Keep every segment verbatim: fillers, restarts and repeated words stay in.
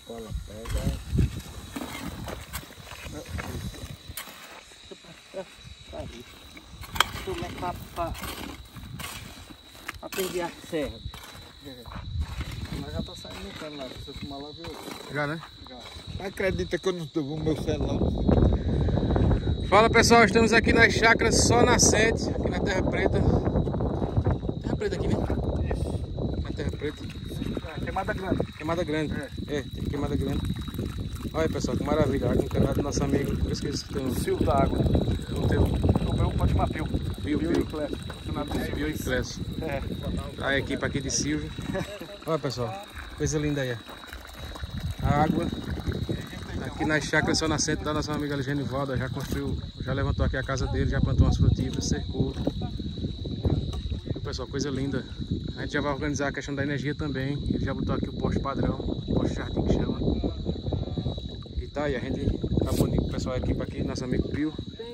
cola pega. Tá ali. Como é que tá pra perder a serra? Mas já tá saindo no cano lá, se você fumar lá, viu? Já, né? Já. Acredita que eu não tô com o meu celular. Fala pessoal, estamos aqui nas chácaras Sol Nascente, aqui na Terra Preta. Terra Preta aqui, né? Isso. Na Terra Preta. É, queimada grande. Queimada Grande. É. É, tem queimada grande. Olha aí pessoal, que maravilha. Água encanada do nosso amigo. Eu esqueci se tem um. Silvio da água. Não tem um. O meu pode chamar Pio. Pio, Pio Pio. e Clécio. Funcionário do Pio e Clécio. É. A equipe aqui de Silvio. Olha pessoal, coisa linda aí. A água aqui nas chácaras Sol Nascente da nossa amiga Genivalda. Já construiu, já levantou aqui a casa dele, já plantou umas frutíferas, cercou. E, pessoal, coisa linda. A gente já vai organizar a questão da energia também. Ele já botou aqui o poste padrão, o poste jardim que chama. E tá aí, a gente tá bonito, o pessoal, a equipe aqui, nosso amigo Pio.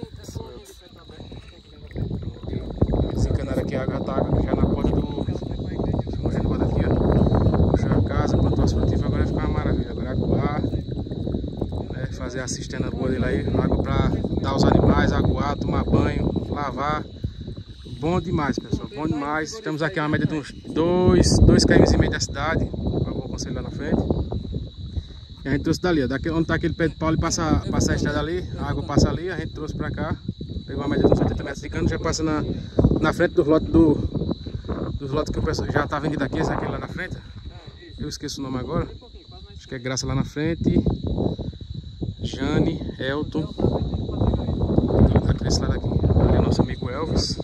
Desencanaram aqui a água, tá já na porta do Genivalda aqui, ó. Puxou a casa, plantou as frutíferas, agora vai ficar uma maravilha. Agora aguar, né, fazer a cisterna boa dele aí, água pra dar aos animais, aguar, tomar banho, lavar. Bom demais, pessoal, bom demais. Estamos aqui a uma média de uns dois quilômetros e meio da cidade. Vou aconselhar lá na frente. E a gente trouxe dali, ó, daqui onde está aquele pé de pau, ele passa, passa a estrada ali, a água passa ali, a gente trouxe para cá. Pegou uma média de uns oitenta metros de cano, já passa na, na frente dos lotes do, dos lotes que o pessoal já está vendido aqui, esse aqui lá na frente. Eu esqueço o nome agora. Acho que é Graça lá na frente. Jane, Elton. Aquele lado aqui. Ali é o nosso amigo Elvis.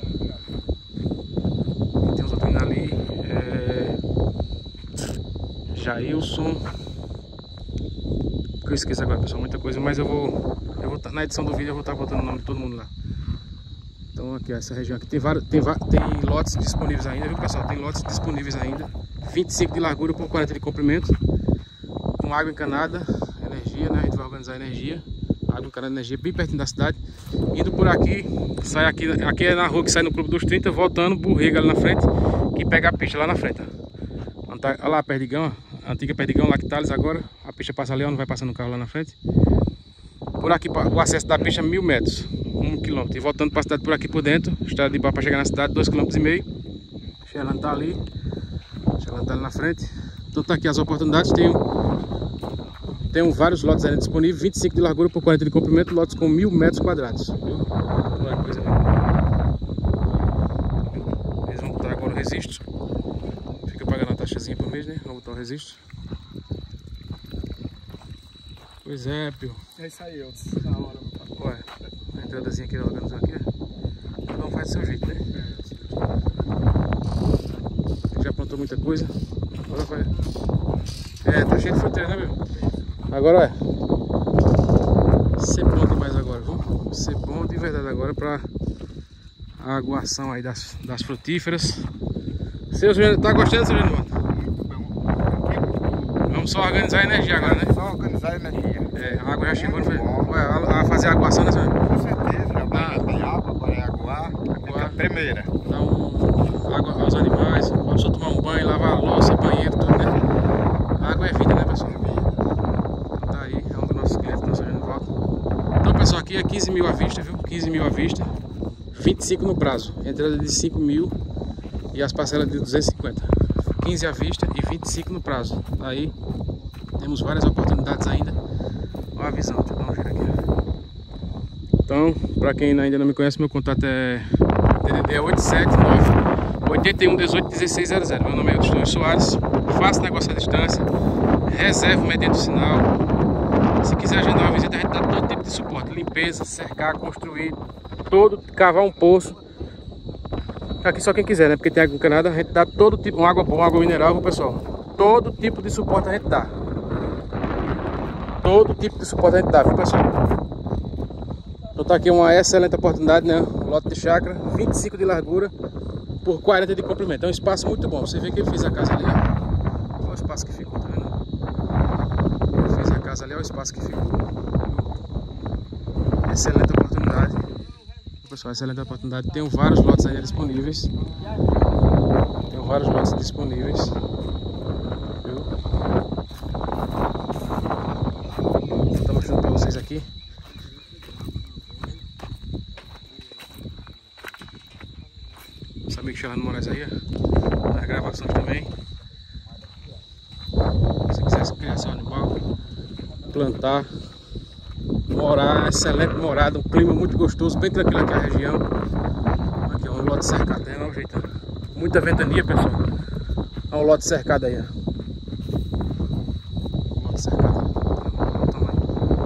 E tem os outros ali. É... Jailson. Que eu esqueço agora, pessoal, muita coisa. Mas eu vou. Eu vou na edição do vídeo eu vou estar botando o nome de todo mundo lá. Então aqui, essa região aqui tem vários, tem, tem lotes disponíveis ainda, viu pessoal? Tem lotes disponíveis ainda. vinte e cinco de largura por quarenta de comprimento. Com água encanada, energia, né? A gente vai organizar a energia. Água encanada, energia bem pertinho da cidade. Indo por aqui, sai aqui, aqui é na rua que sai no Clube dos trinta, voltando, Burrega ali na frente, que pega a pista lá na frente. Ó. Olha lá a Perdigão, ó. A antiga Perdigão, Lactalis agora. A pista passa ali, ó, não vai passando o carro lá na frente. Por aqui, o acesso da pista é mil metros, um quilômetro. E voltando para a cidade por aqui por dentro, estrada de barro para chegar na cidade, dois quilômetros e meio. Xelano tá ali. Xelano tá ali na frente. Então tá aqui as oportunidades. Tem, tem vários lotes ainda disponíveis. vinte e cinco de largura por quarenta de comprimento. Lotes com mil metros quadrados. Viu? Olha que coisa linda. Eles vão botar agora o registro. Fica pagando a taxazinha por mês, né? Vamos botar o registro. Pois é, Pio. É isso aí, eu da hora, meu pai. Olha, a entradazinha que ele organizou aqui. Cada um faz do seu jeito, né? Ele já plantou muita coisa. Agora vai. É, tá cheio de fruteira, né, meu? Agora, olha. Ser bom demais agora, viu? Ser bom de verdade agora pra a aguação aí das, das frutíferas. Seu Juliano, tá gostando, seu Juliano? Vamos só organizar a energia agora, né? Só organizar a energia. É, a água já chegou, não foi? A, a fazer a aguação, né, senhor? Com certeza, já vai tem água para aguar. Aguar. A primeira. Dar um, água aos animais, a pessoa tomar um banho, lavar a louça, banheiro, tudo, né? A água é vida, né, pessoal? Tá aí, é um dos nossos clientes que estão de volta. Então, pessoal, aqui é quinze mil à vista, viu? quinze mil à vista, vinte e cinco no prazo. Entrada de cinco mil e as parcelas de duzentos e cinquenta. quinze à vista e vinte e cinco no prazo. Aí temos várias oportunidades ainda. Olha a visão, deixa eu dar um giro aqui. Então, para quem ainda não me conhece, meu contato é D D D oito sete nove oito um um oito um seis zero zero. Meu nome é Eudiston Soares. Faço negócio à distância, reservo mediante o sinal. Se quiser agendar uma visita, a gente dá todo tipo de suporte: limpeza, cercar, construir, todo, cavar um poço. Aqui só quem quiser, né? Porque tem água encanada, a gente dá todo tipo, uma água boa, água mineral, viu, pessoal? Todo tipo de suporte a gente dá. Todo tipo de suporte a gente dá, viu, pessoal? Então tá aqui uma excelente oportunidade, né? Um lote de chácara, vinte e cinco de largura por quarenta de comprimento. É um espaço muito bom. Você vê que eu fiz a casa ali, ó. Olha o espaço que ficou, tá vendo? Eu fiz a casa ali, olha o espaço que ficou. Excelente oportunidade. Pessoal, excelente oportunidade. Tenho vários lotes ainda disponíveis. Tenho vários lotes disponíveis. Viu? Capricha lá no Moraes aí, ó. Nas gravações também. Se quiser criar seu animal, plantar, morar, excelente morada, um clima muito gostoso, bem tranquilo aqui a região. Aqui, ó, um lote cercado, é o jeito. Muita ventania, pessoal. Olha o lote cercado aí, ó. O lote cercado. Olha o tamanho.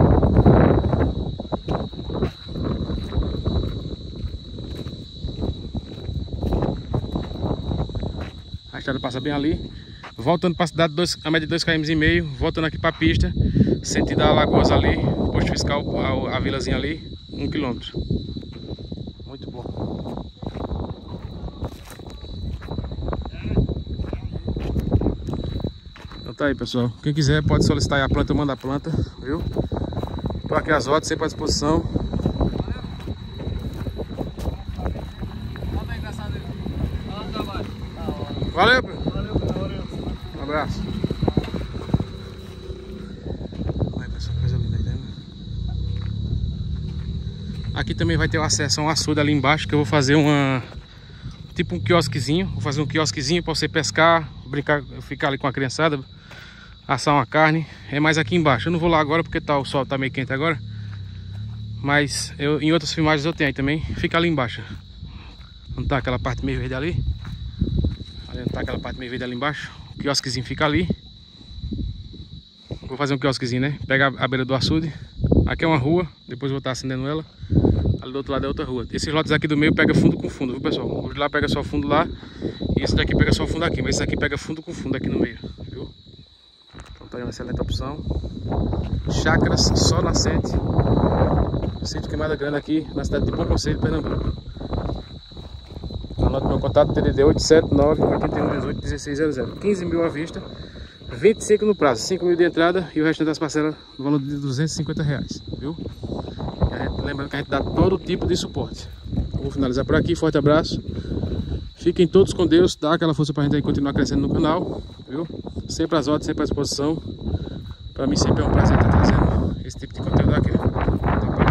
A estrada passa bem ali. Voltando para a cidade, dois, a média de dois quilômetros e meio, voltando aqui para a pista, sentido a Lagoas ali, posto fiscal, a, a vilazinha ali, um quilômetro. Muito bom. Então tá aí, pessoal. Quem quiser pode solicitar aí a planta, manda a planta, viu? Tô aqui as rodas, sempre à disposição. Valeu, um abraço. Olha, pessoal, coisa linda aí, né? Aqui também vai ter o acesso a um açude ali embaixo, que eu vou fazer uma... tipo um quiosquezinho. Vou fazer um quiosquezinho para você pescar, brincar, ficar ali com a criançada, assar uma carne. É mais aqui embaixo. Eu não vou lá agora porque tá, o sol tá meio quente agora. Mas eu, em outras filmagens eu tenho aí também. Fica ali embaixo. Não tá aquela parte meio verde ali? Ali não tá aquela parte meio verde ali embaixo. O quiosquezinho fica ali. Vou fazer um quiosquezinho, né? Pega a beira do açude. Aqui é uma rua, depois vou estar acendendo ela. Ali do outro lado é outra rua. Esses lotes aqui do meio pega fundo com fundo, viu, pessoal? Os de lá pega só fundo lá. E esse daqui pega só fundo aqui. Mas esse aqui pega fundo com fundo aqui no meio, viu? Então tá aí uma excelente opção. Chácaras só nascente. Sítio Queimada Grande aqui na cidade de Bom Conselho, Pernambuco. Anote meu contato, T D D oito sete nove, oito um um oito, um seis zero zero. quinze mil à vista, vinte e cinco no prazo, cinco mil de entrada e o restante das parcelas no valor de duzentos e cinquenta reais, viu? E a gente, lembrando que a gente dá todo tipo de suporte. Eu vou finalizar por aqui, forte abraço. Fiquem todos com Deus, dá aquela força pra gente aí continuar crescendo no canal, viu? Sempre às ordens, sempre à disposição. Pra mim sempre é um prazer estar trazendo esse tipo de conteúdo aqui. Até